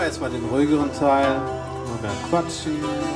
Jetzt mal den ruhigeren Teil. Mal mehr quatschen.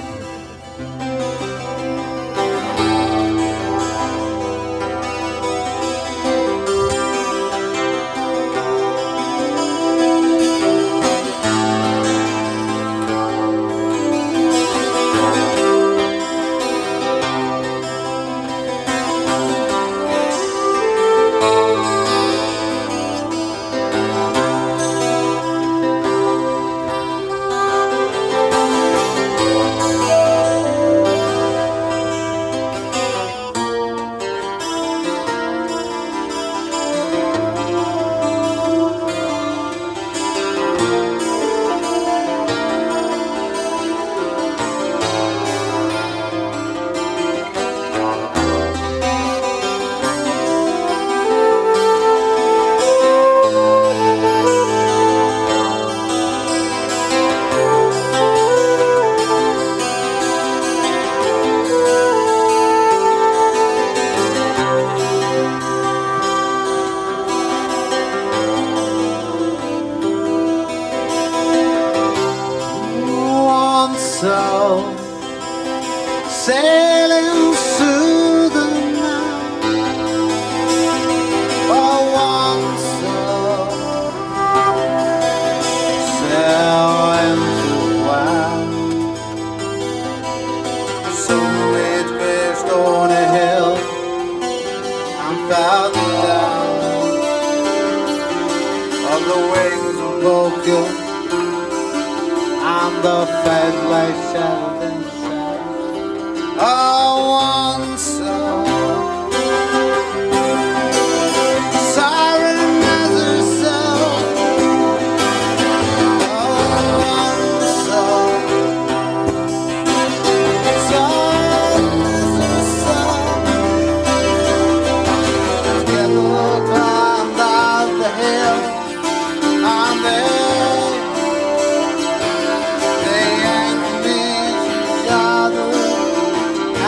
Sailing through the night, oh, one soul sailing through wild. Soon it crashed on a hill and fell down of the wings of Vulcan and the fed like shadow. Oh, one soul, siren as her soul. Oh, one soul, siren as her soul. Together climbed out the hill, and they yanked me each other.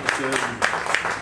Dankeschön.